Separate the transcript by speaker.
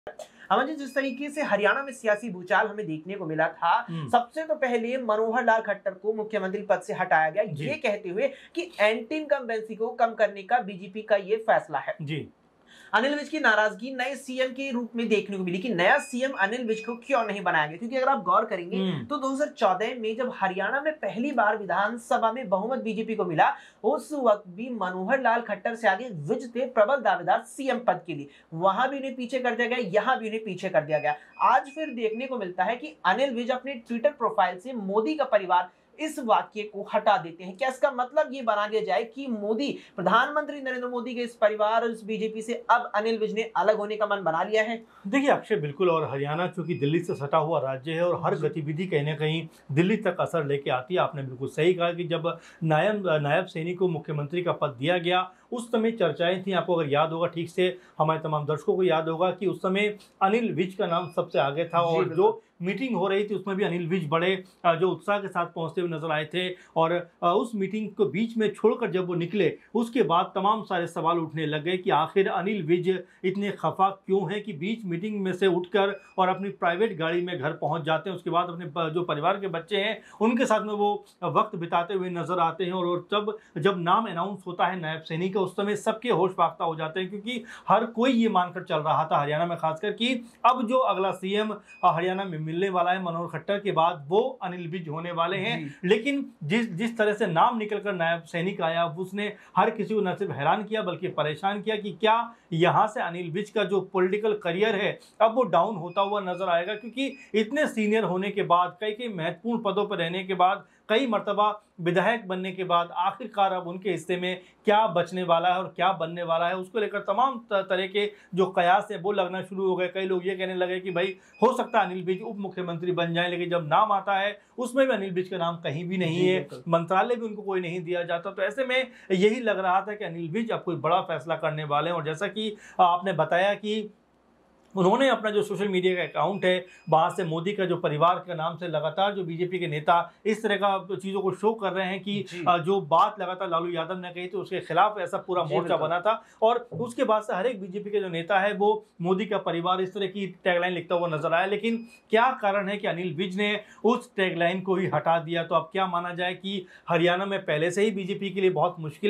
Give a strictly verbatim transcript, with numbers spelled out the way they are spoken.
Speaker 1: अमन जी, जिस तरीके से हरियाणा में सियासी भूचाल हमें देखने को मिला था,
Speaker 2: हुँ।
Speaker 1: सबसे तो पहले मनोहर लाल खट्टर को मुख्यमंत्री पद से हटाया गया,
Speaker 2: जी।
Speaker 1: ये कहते हुए कि एंटी इनकम्बेंसी को कम करने का बीजेपी का ये फैसला है।
Speaker 2: जी।
Speaker 1: अनिल विज की नाराजगी नए सीएम के रूप में देखने को मिली कि नया सीएम अनिल विज को क्यों नहीं बनाया गया, क्योंकि अगर आप गौर करेंगे
Speaker 2: हुँ।
Speaker 1: तो दो हज़ार चौदह में जब हरियाणा में पहली बार विधानसभा में बहुमत बीजेपी को मिला, उस वक्त भी मनोहर लाल खट्टर से आगे विज थे प्रबल दावेदार सीएम पद के लिए। वहां भी उन्हें पीछे कर दिया गया, यहां भी उन्हें पीछे कर दिया गया। आज फिर देखने को मिलता है कि अनिल विज अपने ट्विटर प्रोफाइल से मोदी का परिवार इस वाक्य को हटा देते हैं। क्या इसका मतलब ये बना दिया जाए कि मोदी, प्रधानमंत्री नरेंद्र मोदी के इस परिवार और इस बीजेपी से अब अनिल विज ने अलग होने का मन बना लिया है?
Speaker 2: देखिए अक्षय, बिल्कुल। और हरियाणा चूंकि दिल्ली से सटा हुआ राज्य है और हर गतिविधि कहीं ना कहीं दिल्ली तक असर लेके आती है। आपने बिल्कुल सही कहा कि जब नायब नायब सैनी को मुख्यमंत्री का पद दिया गया, उस समय चर्चाएं थी। आपको अगर याद होगा ठीक से, हमारे तमाम दर्शकों को याद होगा कि उस समय अनिल विज का नाम सबसे आगे था और जो मीटिंग हो रही थी उसमें भी अनिल विज बड़े जो उत्साह के साथ पहुंचते हुए नजर आए थे। और उस मीटिंग को बीच में छोड़कर जब वो निकले, उसके बाद तमाम सारे सवाल उठने लग गए कि आखिर अनिल विज इतने खफा क्यों हैं कि बीच मीटिंग में से उठकर और अपनी प्राइवेट गाड़ी में घर पहुंच जाते हैं। उसके बाद अपने जो परिवार के बच्चे हैं उनके साथ में वो वक्त बिताते हुए नजर आते हैं। और जब जब नाम अनाउंस होता है नायब सैनी का, उस समय सबके होश फाख्ता हो जाते हैं, क्योंकि हर कोई ये मानकर चल रहा था हरियाणा में खासकर कि अब जो अगला सीएम हरियाणा में मिलने वाला है मनोहर खट्टर के बाद, वो अनिल विज होने वाले हैं। लेकिन जिस जिस तरह से नाम निकलकर नायब सैनी का आया, उसने हर किसी को न सिर्फ हैरान किया बल्कि परेशान किया कि क्या यहां से अनिल विज का जो पॉलिटिकल करियर है अब वो डाउन होता हुआ नजर आएगा। क्योंकि इतने सीनियर होने के बाद, कई कई महत्वपूर्ण पदों पर रहने के बाद, कई मर्तबा विधायक बनने के बाद, आखिरकार अब उनके हिस्से में क्या बचने वाला है और क्या बनने वाला है, उसको लेकर तमाम तरह के जो कयास है वो लगना शुरू हो गए। कई लोग ये कहने लगे कि भाई हो सकता है अनिल विज उप मुख्यमंत्री बन जाए, लेकिन जब नाम आता है उसमें भी अनिल विज का नाम कहीं भी नहीं है, मंत्रालय भी उनको कोई नहीं दिया जाता। तो ऐसे में यही लग रहा था कि अनिल विज अब कोई बड़ा फैसला करने वाले हैं। और जैसा कि आपने बताया कि उन्होंने अपना जो सोशल मीडिया का अकाउंट है, वहां से मोदी का जो परिवार के नाम से लगातार जो बीजेपी के नेता इस तरह का चीजों को शो कर रहे हैं कि जो बात लगातार लालू यादव ने कही तो उसके खिलाफ ऐसा पूरा मोर्चा बना था। और उसके बाद से हर एक बीजेपी के जो नेता है वो मोदी का परिवार इस तरह की टैगलाइन लिखता हुआ नजर आया। लेकिन क्या कारण है कि अनिल विज ने उस टैगलाइन को ही हटा दिया? तो अब क्या माना जाए कि हरियाणा में पहले से ही बीजेपी के लिए बहुत मुश्किल